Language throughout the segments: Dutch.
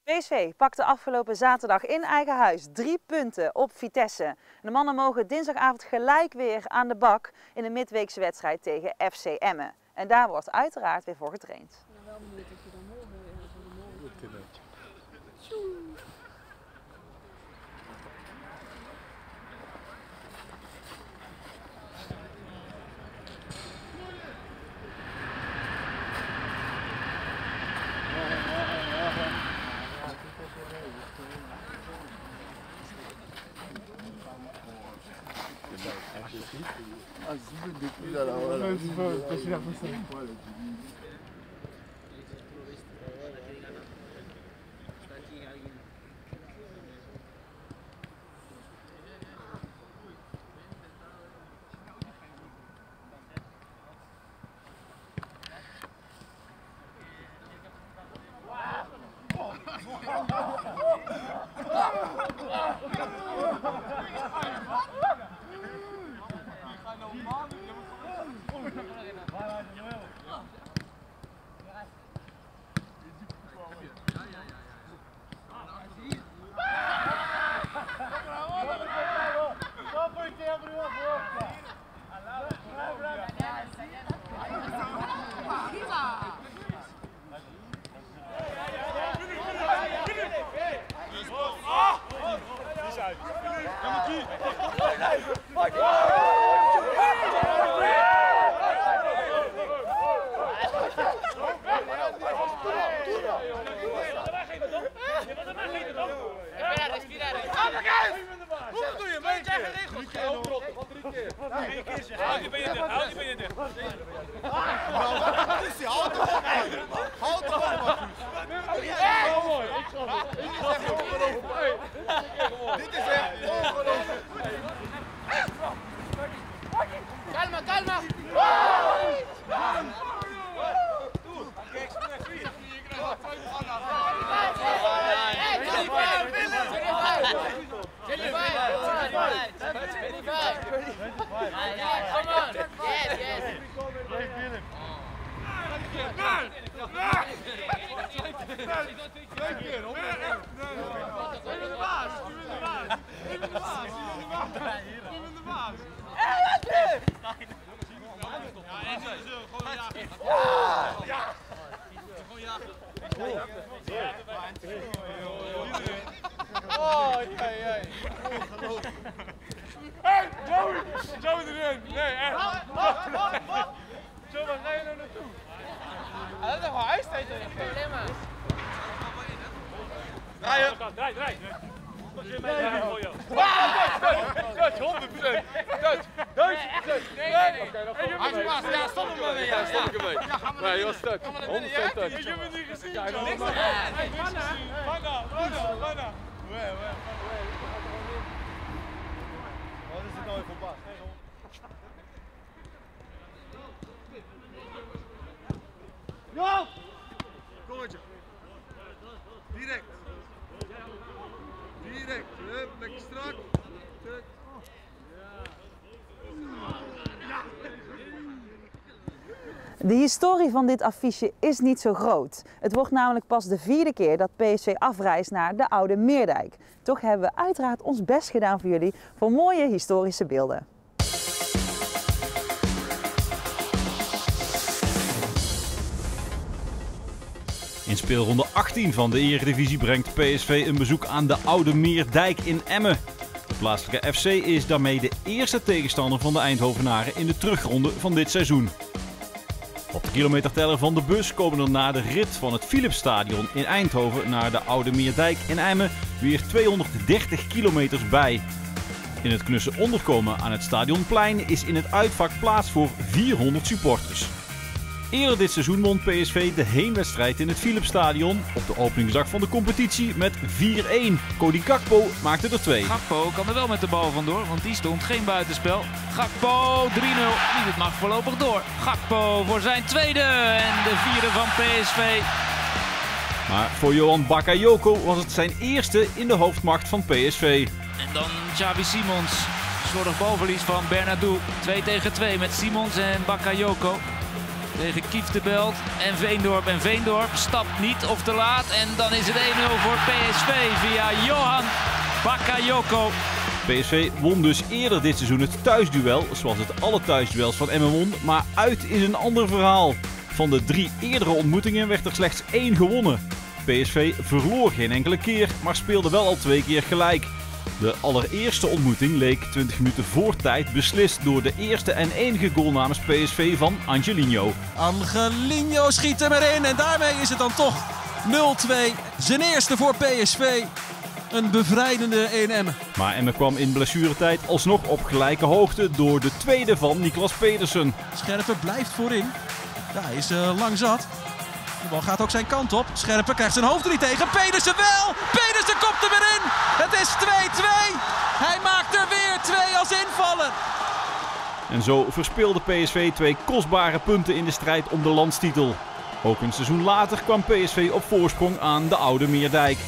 PSV pakte afgelopen zaterdag in eigen huis 3 punten op Vitesse. De mannen mogen dinsdagavond gelijk weer aan de bak in de midweekse wedstrijd tegen FC Emmen. En daar wordt uiteraard weer voor getraind. Depuis là, Calma, calma! Hey, Joey! Joey erin! Nee, echt! Zo, waar ga je nou naartoe? Dat is toch wel ijstijd? Draaien! Draai, draai! Dutch, 100%! Dutch! Ja, stop hem maar mee! Ja, stop hem mee! Nee, je was stuk! 100% Dutch! Ik heb het niet gezien! Hey, Vanna! Wat is het nou voor pas? Ja! Kommetje. Direct. Direct. Hup, lekker strak. Druk. De historie van dit affiche is niet zo groot. Het wordt namelijk pas de 4e keer dat PSV afreist naar de Oude Meerdijk. Toch hebben we uiteraard ons best gedaan voor jullie voor mooie historische beelden. In speelronde 18 van de Eredivisie brengt PSV een bezoek aan de Oude Meerdijk in Emmen. De plaatselijke FC is daarmee de eerste tegenstander van de Eindhovenaren in de terugronde van dit seizoen. Op de kilometerteller van de bus komen er na de rit van het Philipsstadion in Eindhoven naar de Oude Meerdijk in Emmen weer 230 kilometers bij. In het knusse onderkomen aan het Stadionplein is in het uitvak plaats voor 400 supporters. Eerder dit seizoen won PSV de heenwedstrijd in het Philipsstadion op de openingsdag van de competitie met 4-1. Cody Gakpo maakte er 2. Gakpo kan er wel met de bal vandoor, want die stond geen buitenspel. Gakpo 3-0, het mag voorlopig door. Gakpo voor zijn tweede en de 4e van PSV. Maar voor Johan Bakayoko was het zijn eerste in de hoofdmacht van PSV. En dan Xavi Simons. Slordig balverlies van Bernardo. 2 tegen 2 met Simons en Bakayoko. tegen Kieftenbelt en Veendorp. En Veendorp stapt niet of te laat. En dan is het 1-0 voor PSV via Johan Bakayoko. PSV won dus eerder dit seizoen het thuisduel, zoals het alle thuisduels van Emmen won. Maar uit is een ander verhaal. Van de 3 eerdere ontmoetingen werd er slechts 1 gewonnen. PSV verloor geen enkele keer, maar speelde wel al 2 keer gelijk. De allereerste ontmoeting leek 20 minuten voor tijd beslist door de eerste en enige goal namens PSV van Angelino. Angelino schiet hem erin en daarmee is het dan toch 0-2. Zijn eerste voor PSV. Een bevrijdende 1 Emmen. Maar Emmen kwam in blessuretijd alsnog op gelijke hoogte door de tweede van Niklas Pedersen. Scherpe blijft voorin. Ja, hij is lang zat. De bal gaat ook zijn kant op. Scherpe krijgt zijn hoofd er niet tegen. Pedersen wel! Pedersen komt er weer in! Het is 2-2! Hij maakt er weer 2 als invaller. En zo verspeelde PSV 2 kostbare punten in de strijd om de landstitel. Ook een seizoen later kwam PSV op voorsprong aan de Oude Meerdijk.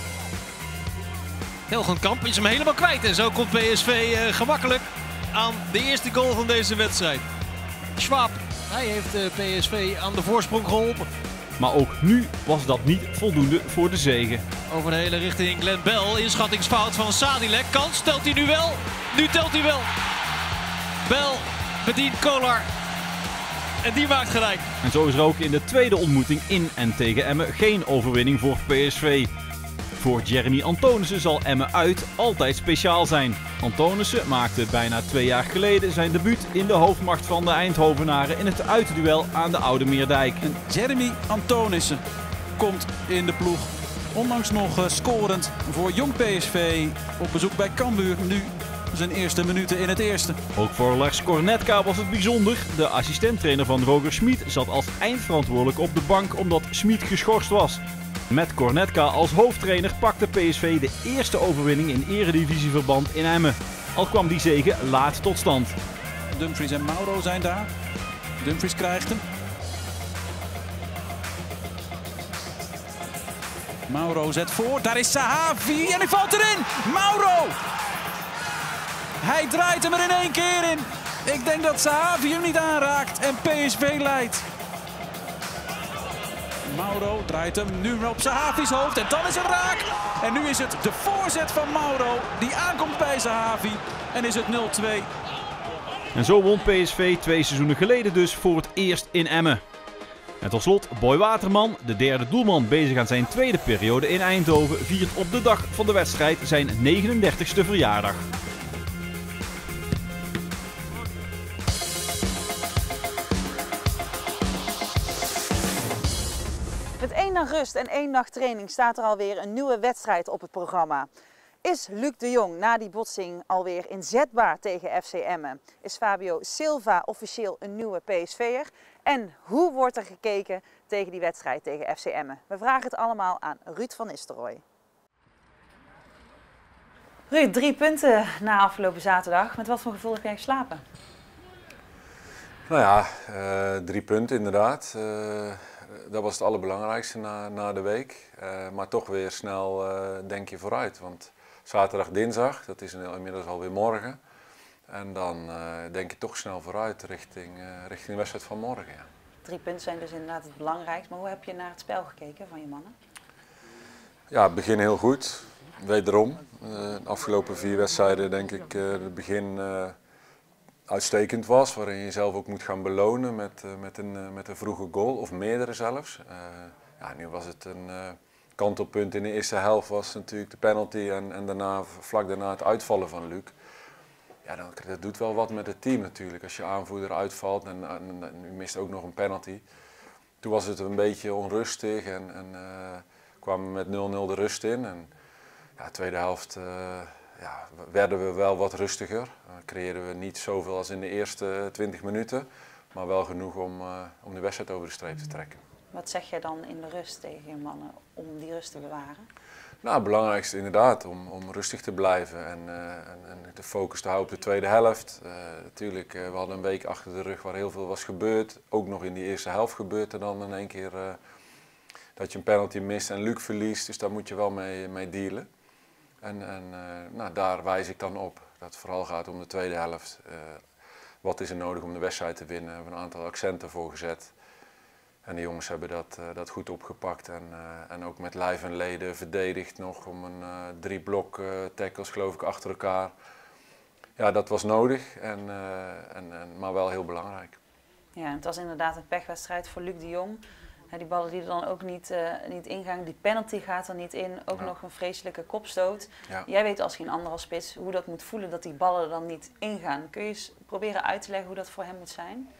Hilgenkamp is hem helemaal kwijt en zo komt PSV gemakkelijk aan de eerste goal van deze wedstrijd. Schwab, hij heeft PSV aan de voorsprong geholpen. Maar ook nu was dat niet voldoende voor de zege. Over de hele richting Glenn Bell, inschattingsfout van Sadilek. Kans, telt hij nu wel? Nu telt hij wel. Bell bedient Kolar en die maakt gelijk. En zo is er ook in de tweede ontmoeting in en tegen Emmen geen overwinning voor PSV. Voor Jeremy Antonissen zal Emmen uit altijd speciaal zijn. Antonissen maakte bijna 2 jaar geleden zijn debuut in de hoofdmacht van de Eindhovenaren in het uitduel aan de Oude Meerdijk. En Jeremy Antonissen komt in de ploeg. Onlangs nog scorend voor jong PSV op bezoek bij Cambuur. Nu zijn eerste minuten in het eerste. Ook voor Lars Kornetka was het bijzonder. De assistenttrainer van Roger Schmid zat als eindverantwoordelijk op de bank omdat Schmid geschorst was. Met Kornetka als hoofdtrainer pakte PSV de eerste overwinning in eredivisieverband in Emmen. Al kwam die zege laat tot stand. Dumfries en Mauro zijn daar. Dumfries krijgt hem. Mauro zet voor. Daar is Sahavi en hij valt erin. Mauro! Hij draait hem er in 1 keer in. Ik denk dat Sahavi hem niet aanraakt en PSV leidt. Mauro draait hem nu op Sahavi's hoofd en dan is het raak. En nu is het de voorzet van Mauro die aankomt bij Sahavi en is het 0-2. En zo won PSV 2 seizoenen geleden dus voor het eerst in Emmen. En tot slot, Boy Waterman, de derde doelman bezig aan zijn tweede periode in Eindhoven, viert op de dag van de wedstrijd zijn 39e verjaardag. Met 1 dag rust en 1 dag training staat er alweer een nieuwe wedstrijd op het programma. Is Luc de Jong na die botsing alweer inzetbaar tegen FC Emmen? Is Fabio Silva officieel een nieuwe PSV'er? En hoe wordt er gekeken tegen die wedstrijd tegen FC Emmen? We vragen het allemaal aan Ruud van Nistelrooy. Ruud, 3 punten na afgelopen zaterdag. Met wat voor gevoel heb jij geslapen? Nou ja, 3 punten inderdaad. Dat was het allerbelangrijkste na de week. Maar toch weer snel denk je vooruit. Want zaterdag, dinsdag, dat is inmiddels alweer morgen. En dan denk je toch snel vooruit richting de wedstrijd van morgen. Ja. 3 punten zijn dus inderdaad het belangrijkste. Maar hoe heb je naar het spel gekeken van je mannen? Ja, het begin heel goed. Wederom. De afgelopen 4 wedstrijden denk ik het begin uitstekend was. Waarin je jezelf ook moet gaan belonen met een vroege goal. Of meerdere zelfs. Ja, nu was het een kantelpunt in de eerste helft. Was natuurlijk de penalty en daarna, vlak daarna het uitvallen van Luc. Ja, dat doet wel wat met het team natuurlijk. Als je aanvoerder uitvalt en u mist ook nog een penalty. Toen was het een beetje onrustig en kwamen we met 0-0 de rust in. En ja, de tweede helft werden we wel wat rustiger. Creëerden we niet zoveel als in de eerste 20 minuten. Maar wel genoeg om de wedstrijd over de streep te trekken. Wat zeg jij dan in de rust tegen je mannen om die rust te bewaren? Nou, het belangrijkste inderdaad om rustig te blijven en de focus te houden op de tweede helft. Natuurlijk, we hadden een week achter de rug waar heel veel was gebeurd. Ook nog in die eerste helft gebeurt er dan in één keer dat je een penalty mist en Luc verliest. Dus daar moet je wel mee dealen. Nou, daar wijs ik dan op dat het vooral gaat om de tweede helft. Wat is er nodig om de wedstrijd te winnen? We hebben een aantal accenten voor gezet. En de jongens hebben dat goed opgepakt en ook met lijf en leden verdedigd nog om een 3 blok tackles geloof ik achter elkaar. Ja, dat was nodig, maar wel heel belangrijk. Ja, het was inderdaad een pechwedstrijd voor Luc de Jong. Die ballen die er dan ook niet ingaan, die penalty gaat er niet in, ook nog een vreselijke kopstoot. Ja. Jij weet als geen ander als spits hoe dat moet voelen dat die ballen er dan niet ingaan. Kun je eens proberen uit te leggen hoe dat voor hem moet zijn?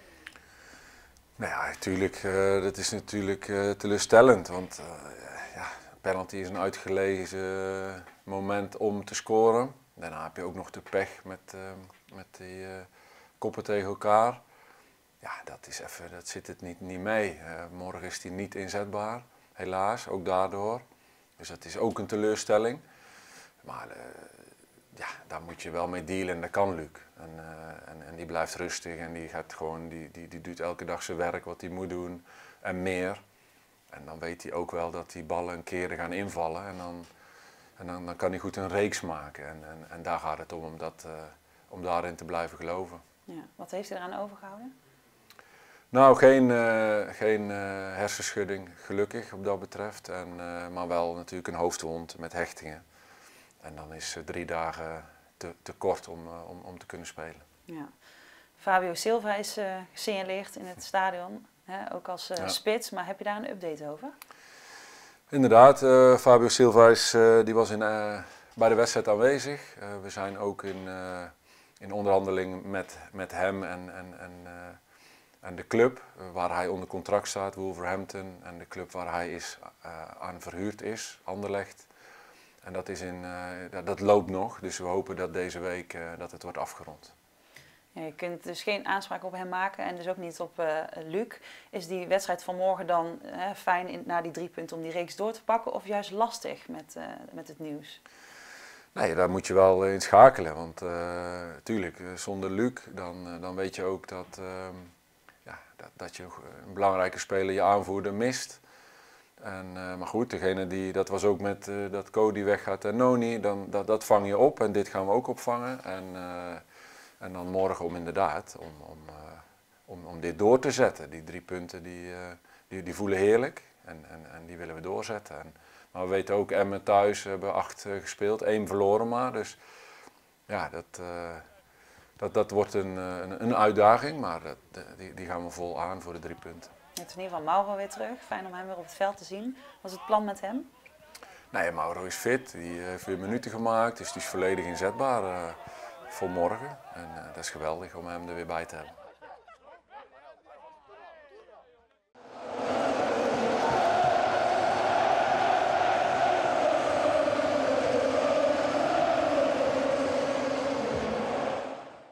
Nou ja, natuurlijk, dat is natuurlijk teleurstellend, want penalty is een uitgelezen moment om te scoren. Daarna heb je ook nog de pech met die koppen tegen elkaar. Ja, dat zit het niet mee. Morgen is hij niet inzetbaar, helaas, ook daardoor. Dus dat is ook een teleurstelling. Maar daar moet je wel mee dealen en dat kan Luc. En die blijft rustig en die gaat gewoon, die doet elke dag zijn werk wat hij moet doen en meer. En dan weet hij ook wel dat die ballen een keer gaan invallen en dan kan hij goed een reeks maken. En daar gaat het om daarin te blijven geloven. Ja, wat heeft hij eraan overgehouden? Nou, geen hersenschudding gelukkig op dat betreft, maar wel natuurlijk een hoofdwond met hechtingen. En dan is 3 dagen te kort om te kunnen spelen. Ja. Fabio Silva is gesignaleerd in het stadion, ook als spits, maar heb je daar een update over? Inderdaad, Fabio Silva die was bij de wedstrijd aanwezig. We zijn ook in onderhandeling met hem en de club waar hij onder contract staat, Wolverhampton, en de club waar hij aan verhuurd is, Anderlecht. En dat loopt nog, dus we hopen dat deze week dat het wordt afgerond. Ja, je kunt dus geen aanspraak op hem maken en dus ook niet op Luc. Is die wedstrijd van morgen dan fijn na die 3 punten om die reeks door te pakken of juist lastig met het nieuws? Nee, daar moet je wel in schakelen, want natuurlijk zonder Luc dan weet je ook dat je een belangrijke speler, je aanvoerder, mist. Maar goed, dat was ook met dat Cody weggaat en Noni, dat vang je op en dit gaan we ook opvangen. En dan morgen om dit door te zetten. Die 3 punten die voelen heerlijk en die willen we doorzetten. Maar we weten ook, Emmen thuis hebben 8 gespeeld, 1 verloren maar. Dus ja, dat wordt een uitdaging, maar die gaan we vol aan voor de 3 punten. Je hebt in ieder geval Mauro weer terug. Fijn om hem weer op het veld te zien. Wat is het plan met hem? Nee, Mauro is fit. Die heeft weer minuten gemaakt, dus die is volledig inzetbaar voor morgen. En dat is geweldig om hem er weer bij te hebben.